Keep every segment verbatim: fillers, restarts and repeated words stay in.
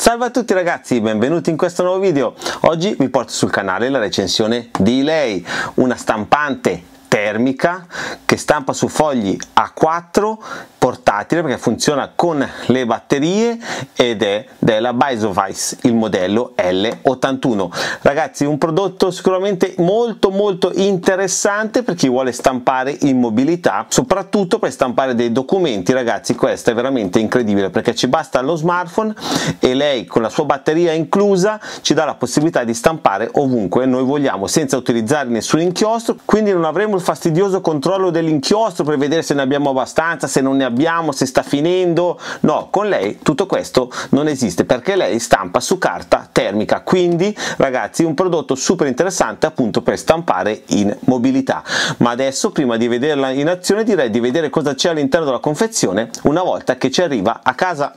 Salve a tutti ragazzi, benvenuti in questo nuovo video. Oggi vi porto sul canale la recensione di lei, una stampante termica che stampa su fogli A quattro, portatile perché funziona con le batterie ed è della Bisovice, il modello L ottantuno. Ragazzi, un prodotto sicuramente molto molto interessante per chi vuole stampare in mobilità, soprattutto per stampare dei documenti. Ragazzi, questo è veramente incredibile perché ci basta lo smartphone e lei con la sua batteria inclusa ci dà la possibilità di stampare ovunque noi vogliamo senza utilizzare nessun inchiostro, quindi non avremo il fastidioso controllo dell'inchiostro per vedere se ne abbiamo abbastanza, se non ne abbiamo, se sta finendo. No, con lei tutto questo non esiste perché lei stampa su carta termica, quindi ragazzi un prodotto super interessante appunto per stampare in mobilità. Ma adesso, prima di vederla in azione, direi di vedere cosa c'è all'interno della confezione una volta che ci arriva a casa.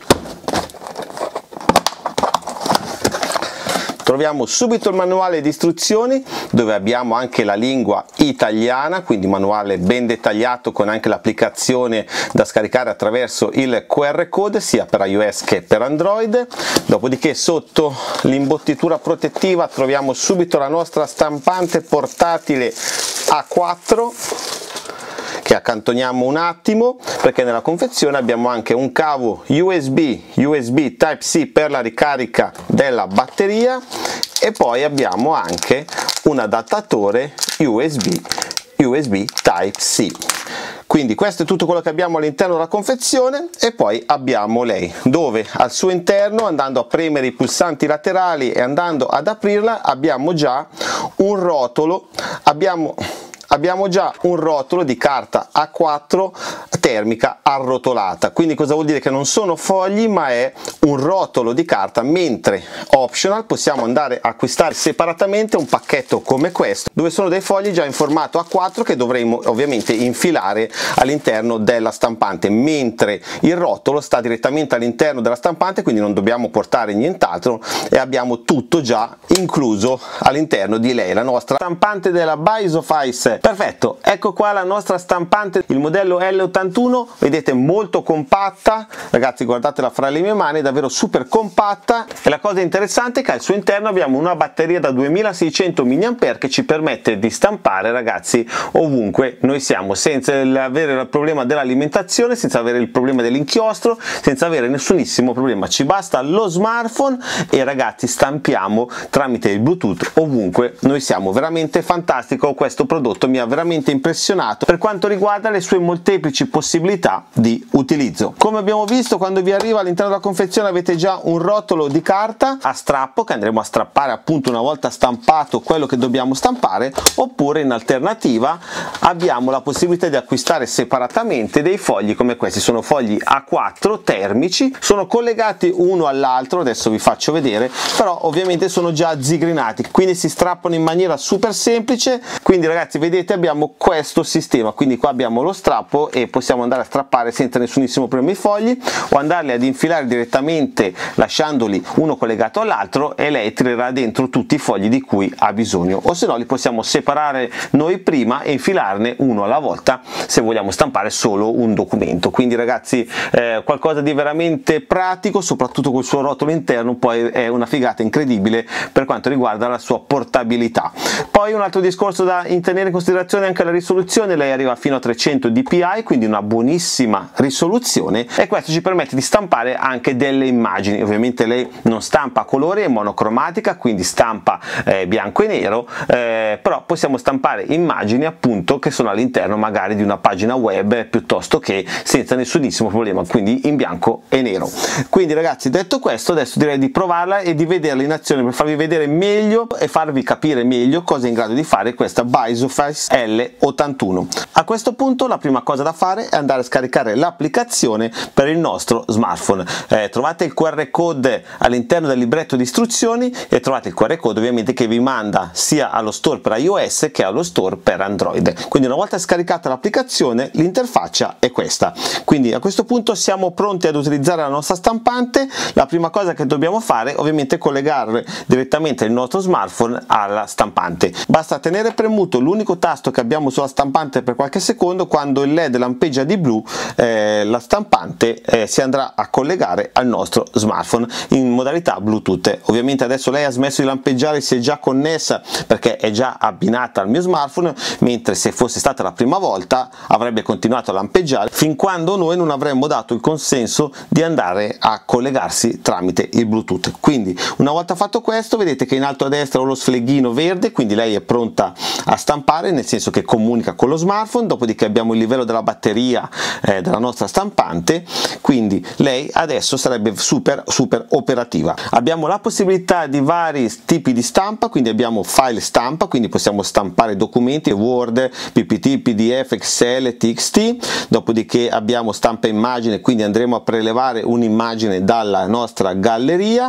Troviamo subito il manuale di istruzioni dove abbiamo anche la lingua italiana, quindi manuale ben dettagliato con anche l'applicazione da scaricare attraverso il Q R code sia per iOS che per Android. Dopodiché sotto l'imbottitura protettiva troviamo subito la nostra stampante portatile A quattro, che accantoniamo un attimo perché nella confezione abbiamo anche un cavo U S B U S B Type C per la ricarica della batteria e poi abbiamo anche un adattatore U S B U S B Type C. Quindi questo è tutto quello che abbiamo all'interno della confezione e poi abbiamo lei dove al suo interno, andando a premere i pulsanti laterali e andando ad aprirla, abbiamo già un rotolo, abbiamo abbiamo già un rotolo di carta A quattro termica arrotolata. Quindi cosa vuol dire? Che non sono fogli ma è un rotolo di carta, mentre optional possiamo andare a acquistare separatamente un pacchetto come questo dove sono dei fogli già in formato A quattro che dovremo ovviamente infilare all'interno della stampante, mentre il rotolo sta direttamente all'interno della stampante, quindi non dobbiamo portare nient'altro e abbiamo tutto già incluso all'interno di lei, la nostra stampante della Bisovice. Perfetto, ecco qua la nostra stampante, il modello L ottantuno, vedete molto compatta, ragazzi guardatela fra le mie mani, è davvero super compatta e la cosa interessante è che al suo interno abbiamo una batteria da duemilaseicento milliampere che ci permette di stampare ragazzi ovunque noi siamo, senza avere il problema dell'alimentazione, senza avere il problema dell'inchiostro, senza avere nessunissimo problema, ci basta lo smartphone e ragazzi stampiamo tramite il Bluetooth ovunque noi siamo. Veramente fantastico questo prodotto, mi ha veramente impressionato per quanto riguarda le sue molteplici possibilità di utilizzo. Come abbiamo visto, quando vi arriva all'interno della confezione avete già un rotolo di carta a strappo che andremo a strappare appunto una volta stampato quello che dobbiamo stampare, oppure in alternativa abbiamo la possibilità di acquistare separatamente dei fogli come questi. Sono fogli A quattro termici, sono collegati uno all'altro, adesso vi faccio vedere, però ovviamente sono già zigrinati, quindi si strappano in maniera super semplice. Quindi ragazzi vedete abbiamo questo sistema, quindi qua abbiamo lo strappo e possiamo andare a strappare senza nessunissimo problema i fogli o andarli ad infilare direttamente lasciandoli uno collegato all'altro e lei tirerà dentro tutti i fogli di cui ha bisogno, o se no li possiamo separare noi prima e infilarne uno alla volta se vogliamo stampare solo un documento. Quindi ragazzi eh, qualcosa di veramente pratico, soprattutto col suo rotolo interno, poi è una figata incredibile per quanto riguarda la sua portabilità. Poi un altro discorso da tenere in considerazione anche la risoluzione, lei arriva fino a trecento D P I, quindi una buonissima risoluzione e questo ci permette di stampare anche delle immagini. Ovviamente lei non stampa a colore, è monocromatica, quindi stampa eh, bianco e nero, eh, però possiamo stampare immagini appunto che sono all'interno magari di una pagina web piuttosto che senza nessunissimo problema, quindi in bianco e nero. Quindi ragazzi, detto questo, adesso direi di provarla e di vederla in azione per farvi vedere meglio e farvi capire meglio cosa è in grado di fare questa Bisovice L ottantuno. A questo punto la prima cosa da fare è andare a scaricare l'applicazione per il nostro smartphone. Eh, trovate il Q R code all'interno del libretto di istruzioni e trovate il Q R code ovviamente che vi manda sia allo store per iOS che allo store per Android. Quindi una volta scaricata l'applicazione l'interfaccia è questa. Quindi a questo punto siamo pronti ad utilizzare la nostra stampante. La prima cosa che dobbiamo fare ovviamente è collegare direttamente il nostro smartphone alla stampante. Basta tenere premuto l'unico tasto che abbiamo sulla stampante per qualche secondo, quando il led lampeggia di blu eh, la stampante eh, si andrà a collegare al nostro smartphone in modalità Bluetooth. Ovviamente adesso lei ha smesso di lampeggiare, si è già connessa perché è già abbinata al mio smartphone, mentre se fosse stata la prima volta avrebbe continuato a lampeggiare fin quando noi non avremmo dato il consenso di andare a collegarsi tramite il Bluetooth. Quindi una volta fatto questo, vedete che in alto a destra ho lo sfleghino verde, quindi lei è pronta a stampare, nel senso che comunica con lo smartphone. Dopodiché abbiamo il livello della batteria eh, della nostra stampante, quindi lei adesso sarebbe super super operativa. Abbiamo la possibilità di vari tipi di stampa, quindi abbiamo file stampa, quindi possiamo stampare documenti Word, P P T, P D F, Excel, T X T. Dopodiché abbiamo stampa immagine, quindi andremo a prelevare un'immagine dalla nostra galleria.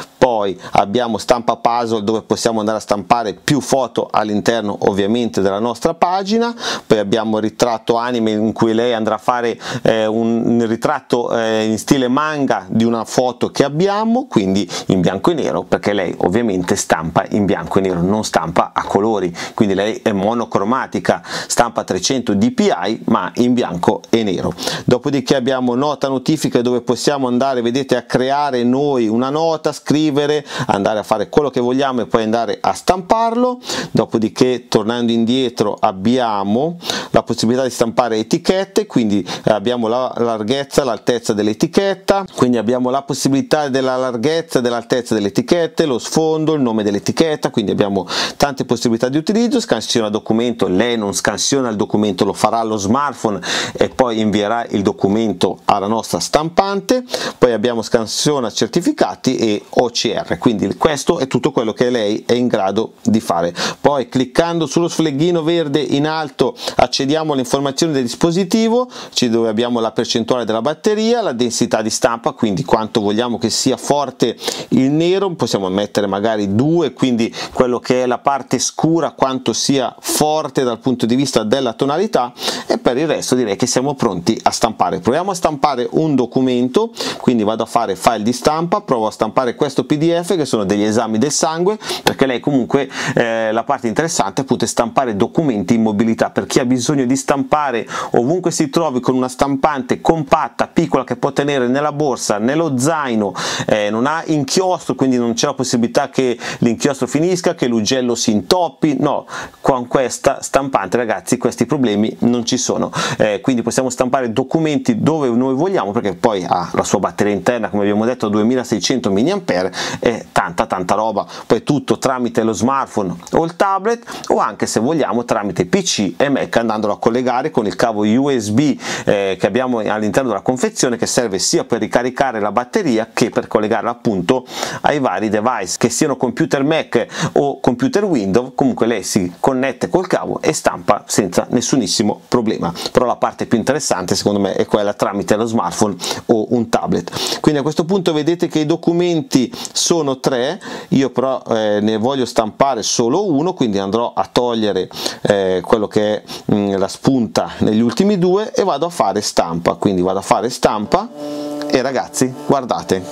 Poi abbiamo stampa puzzle, dove possiamo andare a stampare più foto all'interno ovviamente della nostra pagina. Poi abbiamo ritratto anime, in cui lei andrà a fare eh, un ritratto eh, in stile manga di una foto che abbiamo, quindi in bianco e nero, perché lei ovviamente stampa in bianco e nero, non stampa a colori, quindi lei è monocromatica, stampa trecento D P I ma in bianco e nero. Dopodiché abbiamo nota notifiche, dove possiamo andare, vedete, a creare noi una nota, scrivere, andare a fare quello che vogliamo e poi andare a stamparlo. Dopodiché, tornando indietro, abbiamo la possibilità di stampare etichette, quindi abbiamo la larghezza, l'altezza dell'etichetta, quindi abbiamo la possibilità della larghezza e dell'altezza delle etichette, lo sfondo, il nome dell'etichetta, quindi abbiamo tante possibilità di utilizzo. Scansiona documento, lei non scansiona il documento, lo farà allo smartphone e poi invierà il documento alla nostra stampante. Poi abbiamo scansiona certificati e O C R, quindi questo è tutto quello che lei è in grado di fare. Poi cliccando sullo sfleghino verde in alto accediamo alle informazioni del dispositivo, dove abbiamo la percentuale della batteria, la densità di stampa, quindi quanto vogliamo che sia forte il nero, possiamo mettere magari due, quindi quello che è la parte scura quanto sia forte dal punto di vista della tonalità. E per il resto direi che siamo pronti a stampare. Proviamo a stampare un documento, quindi vado a fare file di stampa, provo a stampare questo P D F che sono degli esami del sangue, perché lei comunque eh, la parte interessante appunto è stampare documenti in mobilità. Per chi ha bisogno di stampare ovunque si trovi, con una stampante compatta, piccola, che può tenere nella borsa, nello zaino, eh, non ha inchiostro, quindi non c'è la possibilità che l'inchiostro finisca, che l'ugello si intoppi, no, con questa stampante ragazzi questi problemi non ci sono. Eh, quindi possiamo stampare documenti dove noi vogliamo, perché poi ha la sua batteria interna, come abbiamo detto, duemilaseicento milliampere, e tanta tanta roba. Poi tutto tramite lo smartphone o il tablet, o anche se vogliamo tramite P C e Mac, andandolo a collegare con il cavo U S B eh, che abbiamo all'interno della confezione, che serve sia per ricaricare la batteria che per collegarla appunto ai vari device, che siano computer Mac o computer Windows. Comunque lei si connette col cavo e stampa senza nessunissimo problema. Però la parte più interessante secondo me è quella tramite lo smartphone o un tablet. Quindi a questo punto vedete che i documenti sono tre, io però eh, ne voglio stampare solo uno, quindi andrò a togliere eh, quello che è mh, la spunta negli ultimi due e vado a fare stampa. Quindi vado a fare stampa e ragazzi guardate,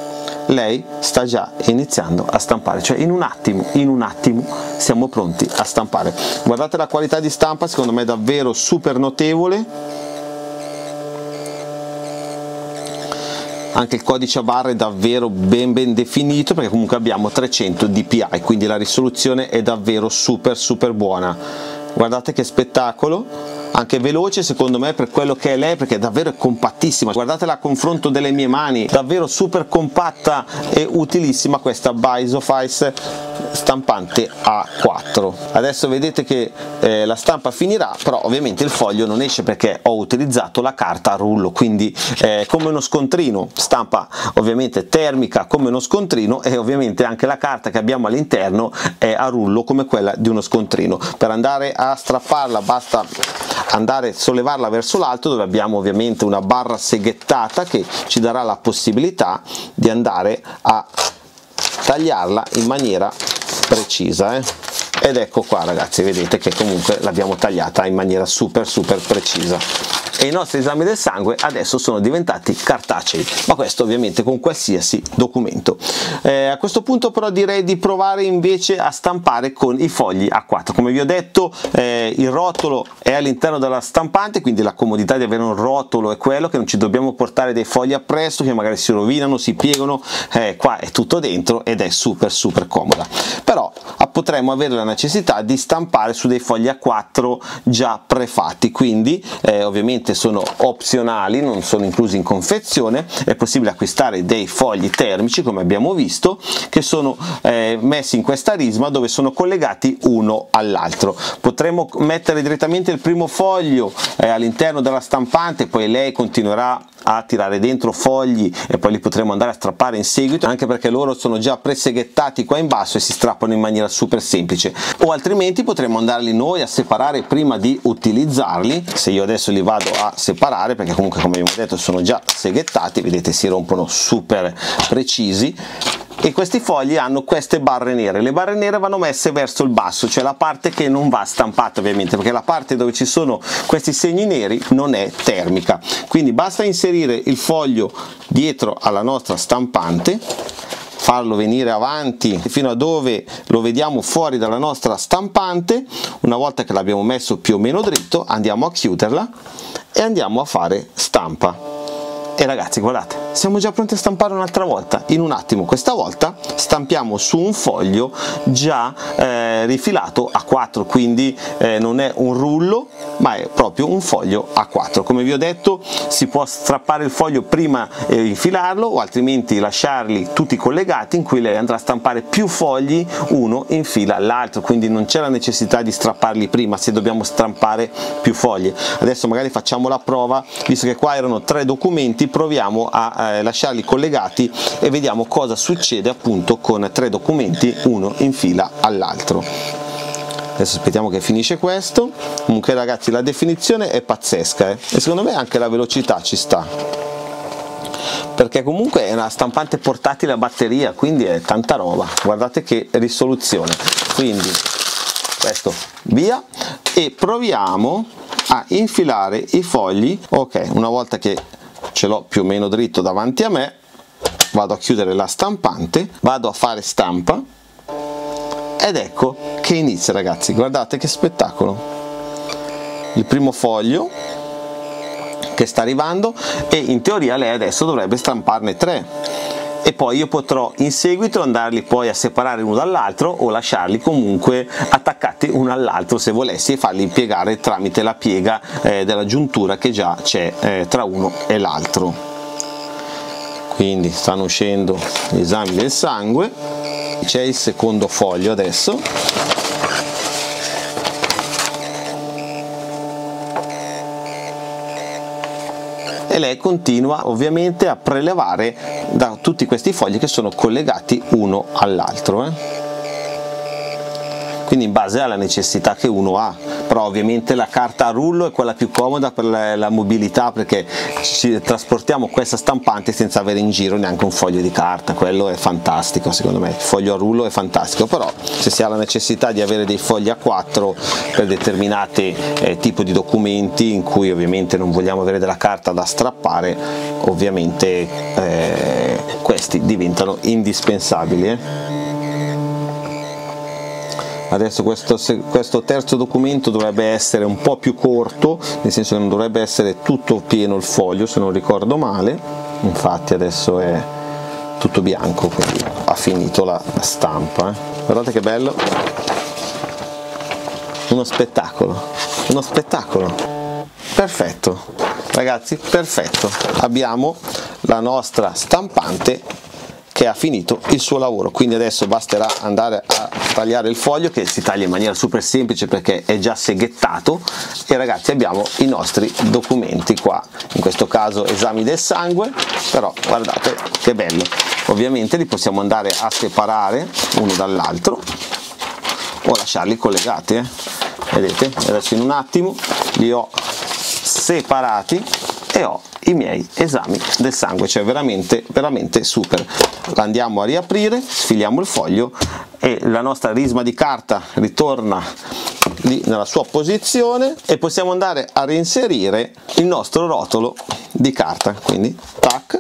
lei sta già iniziando a stampare, cioè in un attimo, in un attimo siamo pronti a stampare. Guardate la qualità di stampa, secondo me è davvero super notevole. Anche il codice a barre è davvero ben ben definito, perché comunque abbiamo trecento D P I, quindi la risoluzione è davvero super super buona. Guardate che spettacolo, anche veloce secondo me per quello che è lei, perché davvero è compattissima. Guardatela a confronto delle mie mani, davvero super compatta e utilissima questa Bisofice stampante A quattro. Adesso vedete che eh, la stampa finirà, però ovviamente il foglio non esce perché ho utilizzato la carta a rullo, quindi eh, come uno scontrino, stampa ovviamente termica come uno scontrino, e ovviamente anche la carta che abbiamo all'interno è a rullo come quella di uno scontrino. Per andare a strapparla basta andare a sollevarla verso l'alto, dove abbiamo ovviamente una barra seghettata che ci darà la possibilità di andare a tagliarla in maniera precisa eh. Ed ecco qua ragazzi, vedete che comunque l'abbiamo tagliata in maniera super super precisa. e i nostri esami del sangue adesso sono diventati cartacei, ma questo ovviamente con qualsiasi documento. Eh, a questo punto però direi di provare invece a stampare con i fogli A quattro. Come vi ho detto, eh, il rotolo è all'interno della stampante, quindi la comodità di avere un rotolo è quello, che non ci dobbiamo portare dei fogli appresso che magari si rovinano, si piegano, eh, qua è tutto dentro ed è super super comoda. Però potremmo avere la necessità di stampare su dei fogli A quattro già prefatti, quindi eh, ovviamente sono opzionali, non sono inclusi in confezione. È possibile acquistare dei fogli termici, come abbiamo visto, che sono eh, messi in questa risma dove sono collegati uno all'altro. Potremmo mettere direttamente il primo foglio eh, all'interno della stampante, poi lei continuerà a tirare dentro fogli e poi li potremo andare a strappare in seguito, anche perché loro sono già preseghettati qua in basso e si strappano in maniera super semplice, o altrimenti potremmo andarli noi a separare prima di utilizzarli. Se io adesso li vado a separare, perché comunque come abbiamo detto sono già seghettati, vedete si rompono super precisi, e questi fogli hanno queste barre nere. Le barre nere vanno messe verso il basso, cioè la parte che non va stampata ovviamente, perché la parte dove ci sono questi segni neri non è termica. Quindi basta inserire il foglio dietro alla nostra stampante, farlo venire avanti fino a dove lo vediamo fuori dalla nostra stampante. Una volta che l'abbiamo messo più o meno dritto, andiamo a chiuderla e andiamo a fare stampa. E ragazzi, guardate, siamo già pronti a stampare un'altra volta, in un attimo. Questa volta stampiamo su un foglio già eh, rifilato A quattro, quindi eh, non è un rullo ma è proprio un foglio A quattro. Come vi ho detto, si può strappare il foglio prima e eh, infilarlo, o altrimenti lasciarli tutti collegati, in cui lei andrà a stampare più fogli uno in fila all'altro, quindi non c'è la necessità di strapparli prima se dobbiamo stampare più fogli. Adesso magari facciamo la prova, visto che qua erano tre documenti, proviamo a eh, lasciarli collegati e vediamo cosa succede appunto con tre documenti uno in fila all'altro. Adesso aspettiamo che finisce questo. Comunque ragazzi, la definizione è pazzesca eh? E secondo me anche la velocità ci sta, perché comunque è una stampante portatile a batteria, quindi è tanta roba. Guardate che risoluzione. Quindi questo via, e proviamo a infilare i fogli. Ok, una volta che ce l'ho più o meno dritto davanti a me, vado a chiudere la stampante, vado a fare stampa ed ecco che inizia, ragazzi. Guardate che spettacolo, il primo foglio che sta arrivando, e in teoria lei adesso dovrebbe stamparne tre, e poi io potrò in seguito andarli poi a separare uno dall'altro o lasciarli comunque attaccati uno all'altro se volessi, e farli piegare tramite la piega eh, della giuntura che già c'è eh, tra uno e l'altro. Quindi stanno uscendo gli esami del sangue, c'è il secondo foglio adesso. E lei continua ovviamente a prelevare da tutti questi fogli che sono collegati uno all'altro, eh? Quindi in base alla necessità che uno ha. Però ovviamente la carta a rullo è quella più comoda per la, la mobilità, perché ci trasportiamo questa stampante senza avere in giro neanche un foglio di carta. Quello è fantastico, secondo me il foglio a rullo è fantastico. Però se si ha la necessità di avere dei fogli A quattro per determinati eh, tipi di documenti in cui ovviamente non vogliamo avere della carta da strappare, ovviamente eh, questi diventano indispensabili, eh. Adesso questo, questo terzo documento dovrebbe essere un po' più corto, nel senso che non dovrebbe essere tutto pieno il foglio, se non ricordo male. Infatti adesso è tutto bianco, quindi ha finito la stampa, eh. Guardate che bello, uno spettacolo, uno spettacolo, perfetto ragazzi, perfetto. Abbiamo la nostra stampante che ha finito il suo lavoro, quindi adesso basterà andare a tagliare il foglio, che si taglia in maniera super semplice perché è già seghettato, e ragazzi abbiamo i nostri documenti qua, in questo caso esami del sangue. Però guardate che bello, ovviamente li possiamo andare a separare uno dall'altro o lasciarli collegati, eh? Vedete, adesso in un attimo li ho separati e ho i miei esami del sangue, cioè veramente veramente super. Andiamo a riaprire, sfiliamo il foglio e la nostra risma di carta ritorna lì nella sua posizione e possiamo andare a reinserire il nostro rotolo di carta, quindi tac,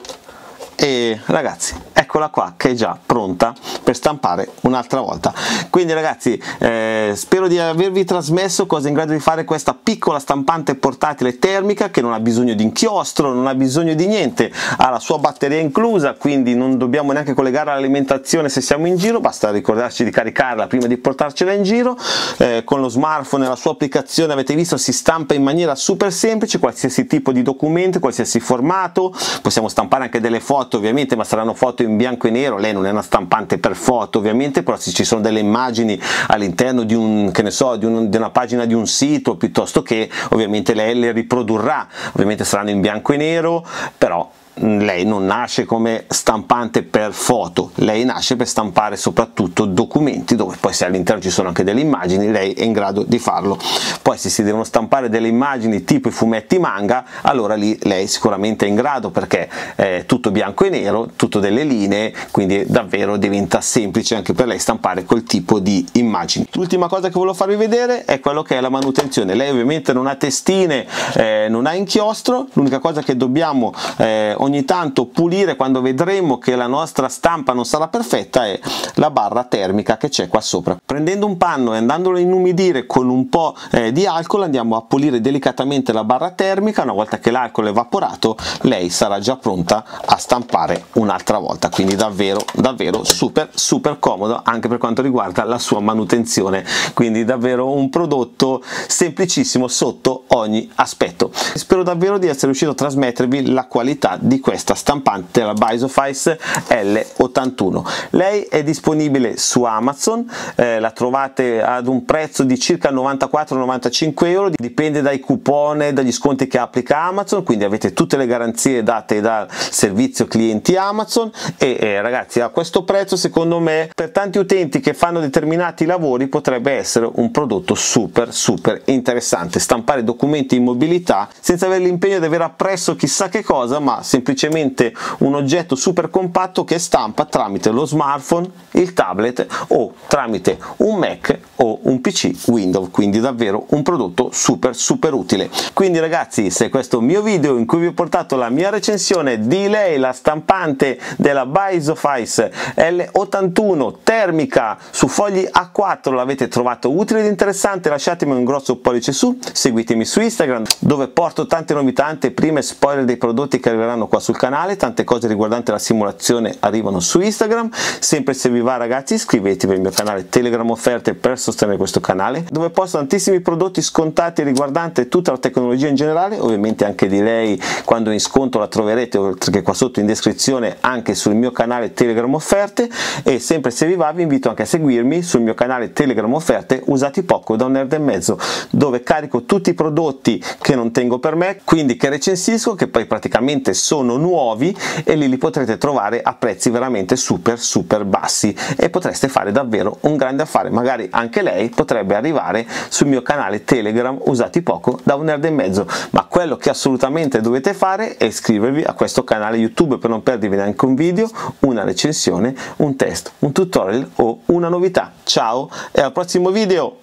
e ragazzi eccola qua che è già pronta per stampare un'altra volta. Quindi ragazzi eh, spero di avervi trasmesso cosa è in grado di fare questa piccola stampante portatile termica, che non ha bisogno di inchiostro, non ha bisogno di niente, ha la sua batteria inclusa, quindi non dobbiamo neanche collegare all'alimentazione se siamo in giro, basta ricordarci di caricarla prima di portarcela in giro. Eh, con lo smartphone e la sua applicazione, avete visto, si stampa in maniera super semplice qualsiasi tipo di documento, qualsiasi formato. Possiamo stampare anche delle foto ovviamente, ma saranno foto in bianco e nero. Lei non è una stampante per foto ovviamente, però se ci sono delle immagini all'interno di un, che ne so, di, un, di una pagina di un sito, piuttosto che, ovviamente lei le riprodurrà, ovviamente saranno in bianco e nero, però lei non nasce come stampante per foto, lei nasce per stampare soprattutto documenti, dove poi se all'interno ci sono anche delle immagini lei è in grado di farlo. Poi se si devono stampare delle immagini tipo i fumetti manga, allora lì lei sicuramente è in grado, perché è tutto bianco e nero, tutto delle linee, quindi davvero diventa semplice anche per lei stampare quel tipo di immagini. L'ultima cosa che volevo farvi vedere è quello che è la manutenzione. Lei ovviamente non ha testine, eh, non ha inchiostro, l'unica cosa che dobbiamo eh, ogni tanto pulire quando vedremo che la nostra stampa non sarà perfetta è la barra termica che c'è qua sopra. Prendendo un panno e andandolo a inumidire con un po' eh, di alcol, andiamo a pulire delicatamente la barra termica. Una volta che l'alcol è evaporato, lei sarà già pronta a stampare un'altra volta, quindi davvero davvero super super comodo anche per quanto riguarda la sua manutenzione, quindi davvero un prodotto semplicissimo sotto ogni aspetto. Spero davvero di essere riuscito a trasmettervi la qualità di questa stampante, la Bisofice L ottantuno. Lei è disponibile su Amazon, eh, la trovate ad un prezzo di circa novantaquattro novantacinque euro, dipende dai coupon e dagli sconti che applica Amazon, quindi avete tutte le garanzie date dal servizio clienti Amazon e eh, ragazzi, a questo prezzo secondo me per tanti utenti che fanno determinati lavori potrebbe essere un prodotto super super interessante. Stampare documenti in mobilità senza avere l'impegno di avere appresso chissà che cosa, ma semplicemente un oggetto super compatto che stampa tramite lo smartphone, il tablet o tramite un Mac o un P C Windows, quindi davvero un prodotto super super utile. Quindi ragazzi, se questo mio video in cui vi ho portato la mia recensione di lei, la stampante della Bisofice L ottantuno termica su fogli A quattro, l'avete trovato utile ed interessante, lasciatemi un grosso pollice su, seguitemi su Instagram dove porto tante novità, anteprime, spoiler dei prodotti che arriveranno qua sul canale, tante cose riguardanti la simulazione arrivano su Instagram. Sempre se vi va ragazzi, iscrivetevi al mio canale Telegram Offerte per sostenere questo canale, dove posto tantissimi prodotti scontati riguardanti tutta la tecnologia in generale, ovviamente anche di lei quando in sconto la troverete, oltre che qua sotto in descrizione, anche sul mio canale Telegram Offerte. E sempre se vi va vi invito anche a seguirmi sul mio canale Telegram Offerte Usati Poco da un nerd e mezzo, dove carico tutti i prodotti che non tengo per me, quindi che recensisco, che poi praticamente sono nuovi, e lì li potrete trovare a prezzi veramente super super bassi e potreste fare davvero un grande affare. Magari anche lei potrebbe arrivare sul mio canale Telegram Usati Poco da un nerd e mezzo, ma quello che assolutamente dovete fare è iscrivervi a questo canale YouTube per non perdervi neanche un video, una recensione, un test, un tutorial o una novità. Ciao e al prossimo video!